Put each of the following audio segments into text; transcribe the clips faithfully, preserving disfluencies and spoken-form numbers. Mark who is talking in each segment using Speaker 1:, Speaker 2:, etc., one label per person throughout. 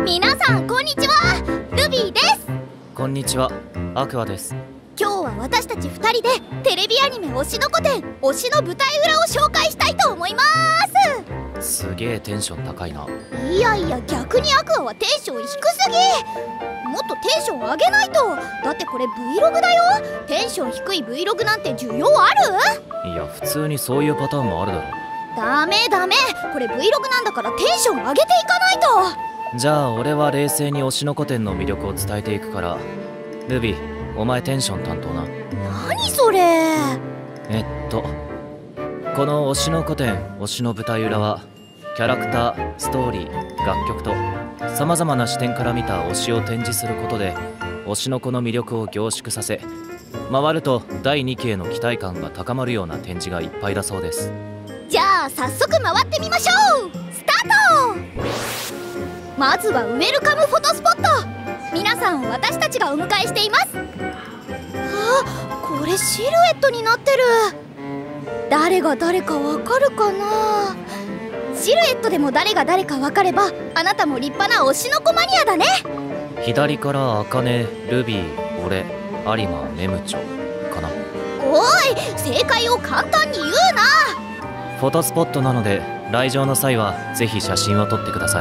Speaker 1: 皆さんこんにちは、ルビーです。
Speaker 2: こんにちは、アクアです。
Speaker 1: 今日は私たちふたりでテレビアニメ推しの子展推しの舞台裏を紹介したいと思います。
Speaker 2: すげえテンション高いな。
Speaker 1: いやいや、逆にアクアはテンション低すぎ。もっとテンション上げないと。だってこれ Vlog だよ。テンション低い Vlog なんて需要ある？
Speaker 2: いや、普通にそういうパターンもあるだろ。
Speaker 1: ダメダメ、これ Vlog なんだからテンション上げていかないと。
Speaker 2: じゃあ俺は冷静に推しの子展の魅力を伝えていくから、ルビー、お前テンション担当な。
Speaker 1: 何それ？
Speaker 2: えっとこの推しの子展推しの舞台裏は、キャラクター、ストーリー、楽曲とさまざまな視点から見た推しを展示することで推しの子の魅力を凝縮させ、回るとだいにきへの期待感が高まるような展示がいっぱいだそうです。
Speaker 1: じゃあ早速回ってみましょう。スタート。まずはウェルカムフォトスポット。皆さん私たちがお迎えしています。あ、これシルエットになってる。誰が誰かわかるかな。シルエットでも誰が誰かわかれば、あなたも立派な推しの子マニアだね。
Speaker 2: 左からアカネ、ルビー、俺、有馬、メムチョかな。
Speaker 1: おい、正解を簡単に言うな。
Speaker 2: フォトスポットなので来場の際はぜひ写真を撮ってください。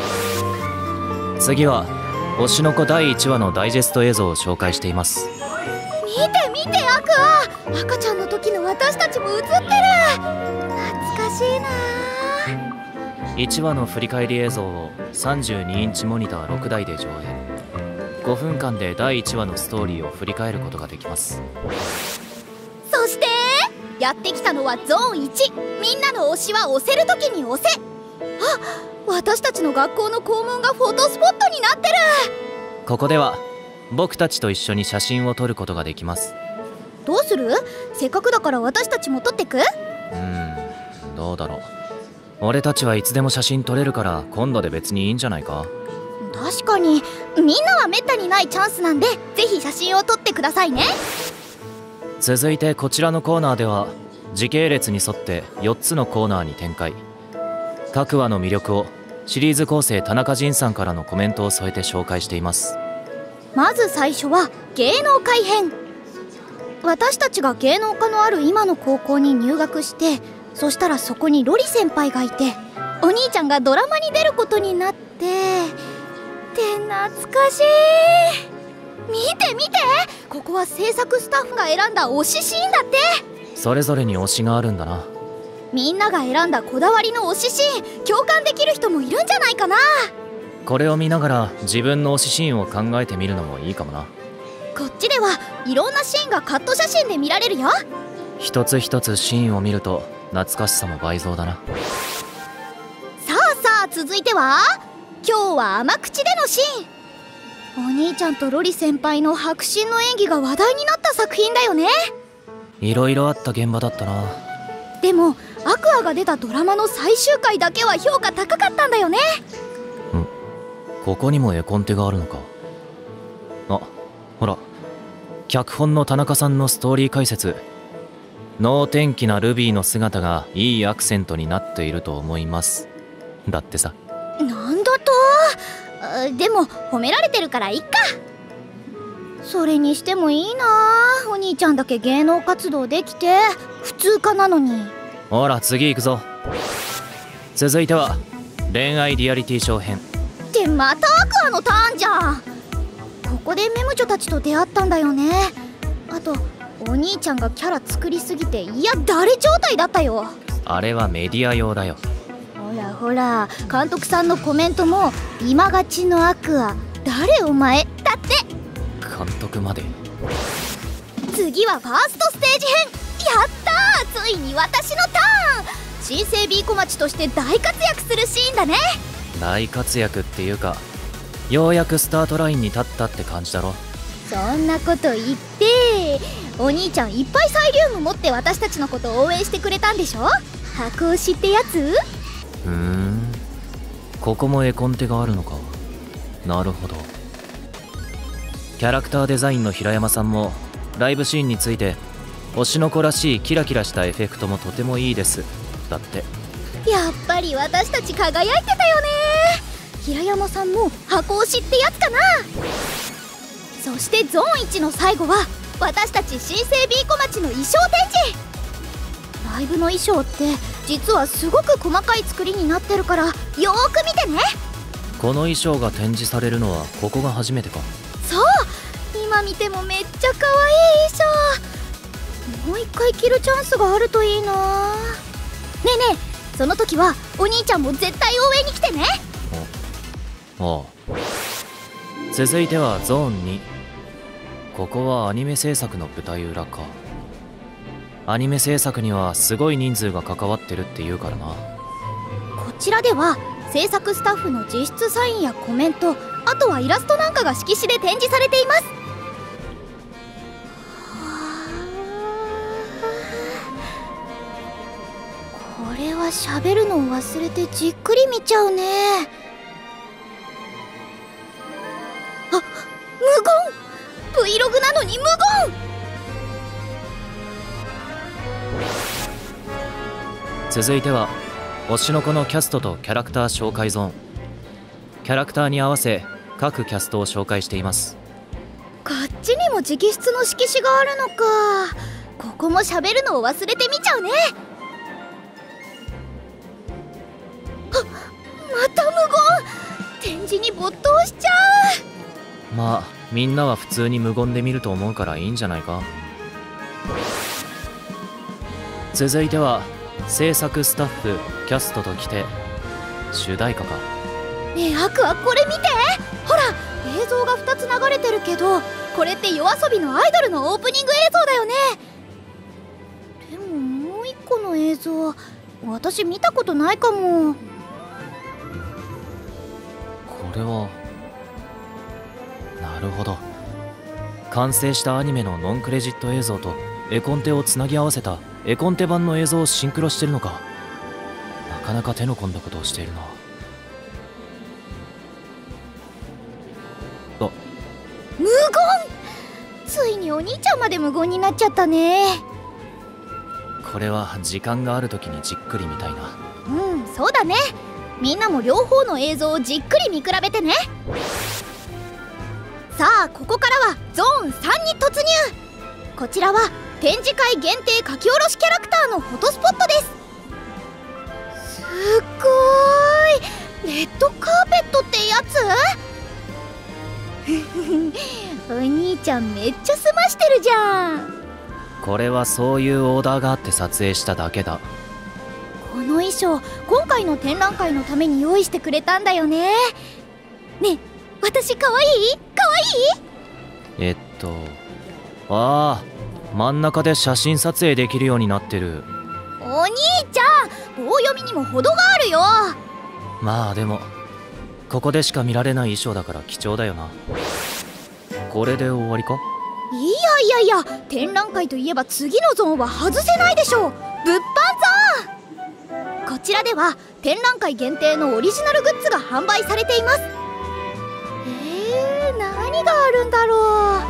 Speaker 2: 次は推しの子だいいちわのダイジェスト映像を紹介しています。
Speaker 1: 見て見て、アクア、赤ちゃんの時の私たちも映ってる。懐かしいない
Speaker 2: ちわの振り返り映像をさんじゅうにインチモニターろくだいで上映。ごふんかんでだいいちわのストーリーを振り返ることができます。
Speaker 1: そしてやってきたのはゾーンいち。みんなの推しは押せる時に押せ。あ、私たちの学校の校門がフォトスポットになってる。
Speaker 2: ここでは僕たちと一緒に写真を撮ることができます。
Speaker 1: どうする？せっかくだから私たちも撮ってく？う
Speaker 2: ーん、どうだろう。俺たちはいつでも写真撮れるから今度で別にいいんじゃないか。
Speaker 1: 確かに、みんなはめったにないチャンスなんで、ぜひ写真を撮ってくださいね。
Speaker 2: 続いてこちらのコーナーでは時系列に沿ってよっつのコーナーに展開。各話の魅力をシリーズ構成田中仁さんからのコメントを添えて紹介しています。
Speaker 1: まず最初は芸能界編。私たちが芸能科のある今の高校に入学して、そしたらそこにロリ先輩がいて、お兄ちゃんがドラマに出ることになって、って懐かしい。見て見て、ここは制作スタッフが選んだ推しシーンだって。
Speaker 2: それぞれに推しがあるんだな。
Speaker 1: みんなが選んだこだわりの推しシーン、共感できる人もいるんじゃないかな。
Speaker 2: これを見ながら自分の推しシーンを考えてみるのもいいかもな。
Speaker 1: こっちではいろんなシーンがカット写真で見られるよ。
Speaker 2: 一つ一つシーンを見ると懐かしさも倍増だな。
Speaker 1: さあさあ、続いては今日は甘口でのシーン。お兄ちゃんとロリ先輩の迫真の演技が話題になった作品だよね。
Speaker 2: いろいろあった現場だったな。
Speaker 1: でもアクアが出たドラマの最終回だけは評価高かったんだよね。
Speaker 2: ん、ここにも絵コンテがあるのか。あ、ほら、脚本の田中さんのストーリー解説。能天気なルビーの姿がいいアクセントになっていると思いますだってさ。
Speaker 1: なんだと？でも褒められてるからいっか。それにしてもいいな、お兄ちゃんだけ芸能活動できて普通科なのに。
Speaker 2: ほら次行くぞ。続いては恋愛リアリティショー編。
Speaker 1: ってまたアクアのターンじゃん。ここでメムチョたちと出会ったんだよね。あとお兄ちゃんがキャラ作りすぎて、いや誰状態だったよ。
Speaker 2: あれはメディア用だよ。
Speaker 1: ほらほら、監督さんのコメントも今勝ちのアクア誰お前だって。
Speaker 2: 監督まで。
Speaker 1: 次はファーストステージ編。やったー、ついに私のターン。新生 B 小町として大活躍するシーンだね。
Speaker 2: 大活躍っていうか、ようやくスタートラインに立ったって感じだろ。
Speaker 1: そんなこと言って、お兄ちゃんいっぱいサイリウム持って私たちのことを応援してくれたんでしょ。箱推しってやつ？
Speaker 2: ふーん、ここも絵コンテがあるのか。なるほど。キャラクターデザインの平山さんもライブシーンについて、推しの子らしいキラキラしたエフェクトもとてもいいですだって。
Speaker 1: やっぱり私たち輝いてたよね。 平山さんも箱推しってやつかな。そしてゾーンいちの最後は私たち新生 B 小町の衣装展示。ライブの衣装って実はすごく細かい作りになってるからよーく見てね。
Speaker 2: この衣装が展示されるのはここが初めてか。
Speaker 1: そう、今見てもめっちゃ可愛い衣装。もう一回着るチャンスがあるといいな。ねえねえ、その時はお兄ちゃんも絶対応援に来てね。
Speaker 2: ああ。続いてはゾーンに。ここはアニメ制作の舞台裏か。アニメ制作にはすごい人数が関わってるっていうからな。
Speaker 1: こちらでは制作スタッフの実質サインやコメント、あとはイラストなんかが色紙で展示されています。これは喋るのを忘れてじっくり見ちゃうね。あ、無言 Vlog なのに無言。
Speaker 2: 続いては推しの子のキャストとキャラクター紹介ゾーン。キャラクターに合わせ各キャストを紹介しています。
Speaker 1: こっちにも直筆の色紙があるのか。ここも喋るのを忘れて見ちゃうね。あ、また無言。展示に没頭しちゃ
Speaker 2: う。まあみんなは普通に無言で見ると思うからいいんじゃないか。続いては制作スタッフキャストときて主題歌か。
Speaker 1: ねえアクア、これ見て。ほら映像がふたつ流れてるけど、これってYOASOBIのアイドルのオープニング映像だよね。でももう一個の映像私見たことないかも。こ
Speaker 2: れはなるほど。完成したアニメのノンクレジット映像と絵コンテをつなぎ合わせた絵コンテ版の映像をシンクロしてるのか。なかなか手の込んだことをしているな。あ、
Speaker 1: 無言。ついにお兄ちゃんまで無言になっちゃったね。
Speaker 2: これは時間がある時にじっくり見たいな。
Speaker 1: うん、そうだね。みんなも両方の映像をじっくり見比べてね。さあここからはゾーンさんに突入。こちらは展示会限定書き下ろしキャラクターのフォトスポットです。すっごーい、レッドカーペットってやつお兄ちゃんめっちゃ済ましてるじゃん。
Speaker 2: これはそういうオーダーがあって撮影しただけだ。
Speaker 1: この衣装今回の展覧会のために用意してくれたんだよね。ねえ私かわいい？かわいい？
Speaker 2: えっとああ、真ん中で写真撮影できるようになってる。
Speaker 1: お兄ちゃん棒読みにも程があるよ。
Speaker 2: まあでもここでしか見られない衣装だから貴重だよな。これで終わりか？
Speaker 1: いやいやいや、展覧会といえば次のゾーンは外せないでしょう。物販ゾーン。こちらでは展覧会限定のオリジナルグッズが販売されています。えー、何があるんだろう。あ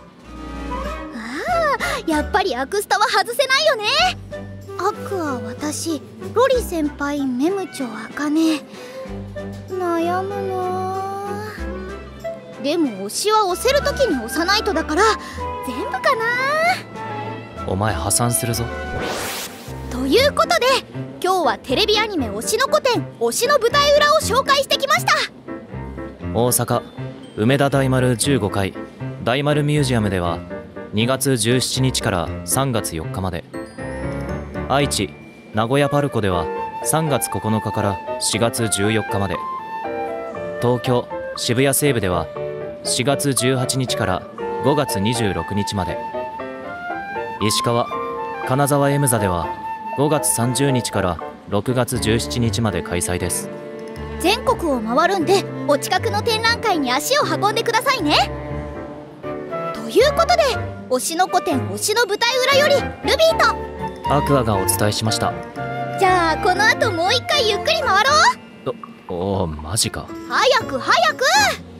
Speaker 1: あ、やっぱりアクスタは外せないよね。アクア、私、ロリ先輩、メムチョ、アカネ。悩むな。でも推しは押せるときに押さないとだから全部かな。
Speaker 2: お前破産するぞ。
Speaker 1: ということで今日はテレビアニメ推しの子展推しの舞台裏を紹介してきました。
Speaker 2: 大阪梅田大丸じゅうごかい大丸ミュージアムではにがつじゅうしちにちからさんがつよっかまで、愛知名古屋パルコではさんがつここのかからしがつじゅうよっかまで、東京渋谷西部ではしがつじゅうはちにちからごがつにじゅうろくにちまで、石川金沢 M 座ではごがつさんじゅうにちからろくがつじゅうしちにちまで開催です。
Speaker 1: 全国を回るんでお近くの展覧会に足を運んでくださいね。ということで推しの子展推しの舞台裏よりルビーと
Speaker 2: アクアがお伝えしました。
Speaker 1: じゃあこの後もう一回ゆっくり回ろう。
Speaker 2: おお、マジか。
Speaker 1: 早く早く。